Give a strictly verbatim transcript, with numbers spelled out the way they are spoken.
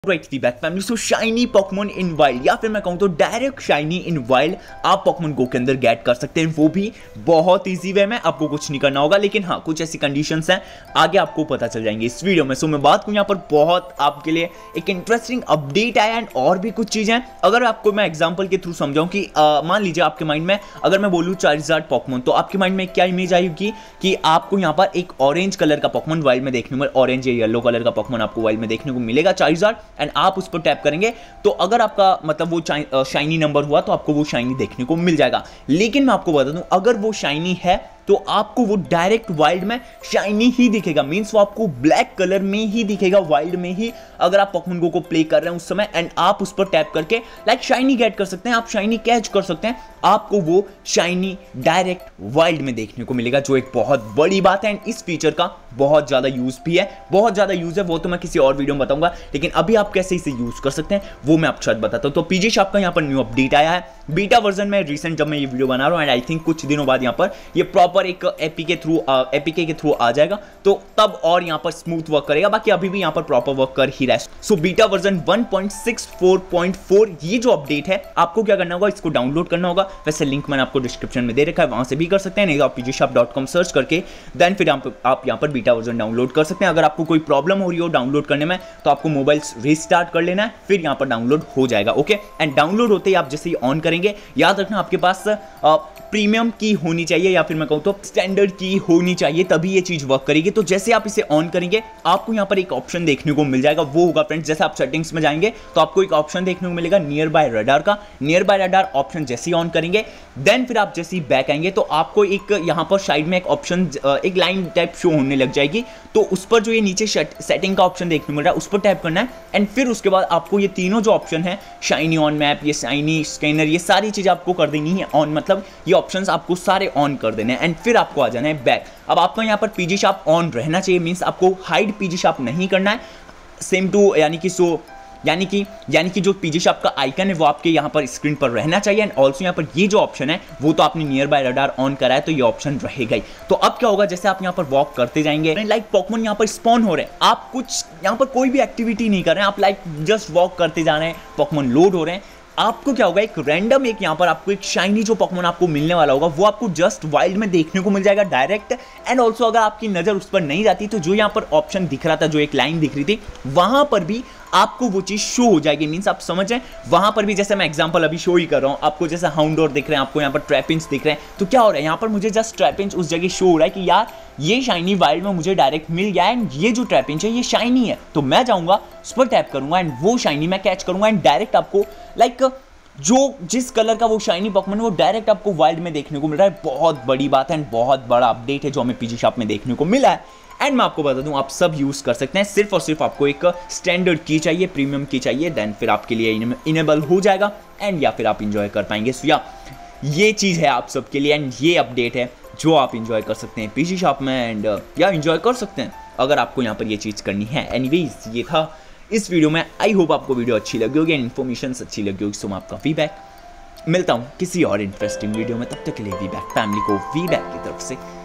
Right the back family. So shiny Pokemon in wild, या फिर मैं कहूँ तो डायरेक्ट शाइनी इन वाइल्ड आप पोकेमॉन गो के अंदर गेट कर सकते हैं, वो भी बहुत इजी वे में। आपको कुछ नहीं करना होगा, लेकिन हाँ कुछ ऐसी कंडीशंस हैं आगे आपको पता चल जाएंगे इस वीडियो में। सो मैं बात करूँ यहाँ पर बहुत आपके लिए एक इंटरेस्टिंग अपडेट आया एंड और भी कुछ चीजें। अगर आपको मैं एग्जाम्पल के थ्रू समझाऊँ कि मान लीजिए आपके माइंड में अगर मैं बोलूँ चार्जर्ड पोकेमॉन, तो आपके माइंड में क्या इमेज आएगी कि आपको यहाँ पर एक ऑरेंज कलर का पोकेमॉन वाइल्ड में देखने को, ऑरेंज या येलो कलर का पोकेमॉन आपको वाइल्ड में देखने को मिलेगा चार्जर्ड, एंड आप उस पर टैप करेंगे तो अगर आपका मतलब वो शाइनी नंबर हुआ तो आपको वो शाइनी देखने को मिल जाएगा। लेकिन मैं आपको बता दूं, अगर वो शाइनी है तो आपको वो डायरेक्ट वाइल्ड में शाइनी ही दिखेगा, मींस वो आपको ब्लैक कलर में ही दिखेगा वाइल्ड में ही, अगर आप पोकेमॉन गो को प्ले कर रहे हैं उस समय, एंड आप उस पर टैप करके लाइक शाइनी गेट कर सकते हैं, आप शाइनी कैच कर सकते हैं, आपको वो शाइनी डायरेक्ट वाइल्ड में देखने को मिलेगा, जो एक बहुत बड़ी बात है। एंड इस फीचर का बहुत ज्यादा यूज भी है, बहुत ज्यादा यूज है, वो तो मैं किसी और वीडियो में बताऊंगा, लेकिन अभी आप कैसे इसे यूज कर सकते हैं वो मैं आपको शायद बताता हूं। तो पीजी शॉप का यहाँ पर न्यू अपडेट आया है बीटा वर्जन में, रिसेंट जब मैं ये वीडियो बना रहा हूं, एंड आई थिंक कुछ दिनों बाद यहाँ पर ये प्रॉपर एक एपी के थ्रू एपीके के थ्रू आ जाएगा, तो तब और यहाँ पर स्मूथ वर्क करेगा। बाकी अभी भी यहाँ पर प्रॉपर वर्क कर ही रहा है। So beta version one point six four point four ये जो अपडेट है, आपको क्या करना होगा, इसको डाउनलोड करना होगा। वैसे लिंक मैंने आपको डिस्क्रिप्शन में दे रखा है, वहां से भी कर सकते हैं, नहीं तो आप PG shop dot com search करके देन फिर आप यहाँ पर बीटा वर्जन डाउनलोड कर सकते हैं। अगर आपको कोई प्रॉब्लम हो रही हो डाउनलोड करने में तो आपको मोबाइल रिस्टार्ट कर लेना है, फिर यहाँ पर डाउनलोड हो जाएगा। ओके, एंड डाउनलोड होते ही आप जैसे ही ऑन करेंगे, याद रखना आपके पास प्रीमियम की होनी चाहिए, या फिर मैं कहूँ तो स्टैंडर्ड की होनी चाहिए, तभी ये चीज वर्क करेगी। तो जैसे आप इसे ऑन करेंगे आपको यहाँ पर एक ऑप्शन देखने को मिल जाएगा, वो होगा फ्रेंड्स, जैसे आप सेटिंग्स में जाएंगे तो आपको एक ऑप्शन देखने को मिलेगा नियर बाय रडार का। नियर बाय रडार ऑप्शन जैसे ही ऑन करेंगे, देन फिर आप जैसे ही बैक आएंगे तो आपको एक यहाँ पर साइड में एक ऑप्शन, एक लाइन टाइप शो होने लग जाएगी, तो उस पर जो ये नीचे सेटिंग का ऑप्शन देखने को मिल रहा है उस पर टैप करना है, एंड फिर उसके बाद आपको ये तीनों जो ऑप्शन है, शाइनी ऑन मैप, ये शाइनी स्कैनर, ये सारी चीज आपको कर देनी है ऑन, मतलब ये ऑप्शंस आपको सारे ऑन कर देने हैं, एंड फिर आपको आ जाना है बैक। अब आपका यहाँ पर पीजी शॉप ऑन रहना चाहिए, मींस आपको हाइड पीजी शॉप नहीं करना है, सेम टू यानी कि सो यानी कि यानी कि जो पीजी शॉप का आइकन है वो आपके यहाँ पर स्क्रीन पर रहना चाहिए, एंड ऑल्सो यहाँ पर ये जो ऑप्शन है वो तो आपने नियर बाय रडार ऑन करा है तो ये ऑप्शन रहेगा ही। तो अब क्या होगा, जैसे आप यहाँ पर वॉक करते जाएंगे, लाइक पोकेमॉन यहाँ पर स्पॉन हो रहे हैं, आप कुछ यहाँ पर कोई भी एक्टिविटी नहीं कर रहे हैं, आप लाइक जस्ट वॉक करते जा रहे हैं, पोकेमॉन लोड हो रहे हैं, आपको क्या होगा, एक रैंडम एक यहाँ पर आपको एक शाइनी जो पोकेमॉन आपको मिलने वाला होगा वो आपको जस्ट वाइल्ड में देखने को मिल जाएगा डायरेक्ट। एंड ऑल्सो अगर आपकी नजर उस पर नहीं जाती तो जो यहाँ पर ऑप्शन दिख रहा था, जो एक लाइन दिख रही थी, वहां पर भी आपको वो चीज शो हो जाएगी, मींस आप समझ रहे हैं, वहां पर भी जैसे मैं एग्जांपल अभी शो ही कर रहा हूं आपको, जैसे हाउंडोर दिख रहे हैं, आपको यहाँ पर ट्रैपिंच दिख रहे हैं, तो क्या हो रहा है यहाँ पर मुझे जस्ट ट्रैपिंच उस जगह शो हो रहा है कि यार ये शाइनी वाइल्ड में मुझे डायरेक्ट मिल गया है, एंड ये जो ट्रैपिंच है ये शाइनी है, तो मैं जाऊंगा उस पर टैप करूंगा एंड वो शाइनी मैं कैच करूंगा, एंड डायरेक्ट आपको लाइक जो जिस कलर का वो शाइनी पोकेमॉन है वो डायरेक्ट आपको वाइल्ड में देखने को मिल रहा है। बहुत बड़ी बात है एंड बहुत बड़ा अपडेट है जो हमें पीजी शॉप में देखने को मिला है। एंड मैं आपको बता दूं, आप सब यूज कर सकते हैं, सिर्फ और सिर्फ आपको एक स्टैंडर्ड की चाहिए, प्रीमियम की चाहिए, देन फिर आपके लिए इनेबल हो जाएगा, एंड या फिर आप इंजॉय कर पाएंगे। सो या ये चीज है आप सबके लिए, एंड ये अपडेट है जो आप इंजॉय कर सकते हैं पीजी शॉप में, एंड या इंजॉय कर सकते हैं अगर आपको यहाँ पर ये चीज करनी है। एनीवेज ये था इस वीडियो में, आई होप आपको वीडियो अच्छी लगी होगी एंड इन्फॉर्मेशन अच्छी लगी होगी। सो मैं आपका फीडबैक मिलता हूँ किसी और इंटरेस्टिंग वीडियो में, तब तक के लिए वी बैक फैमिली को वी बैक की तरफ से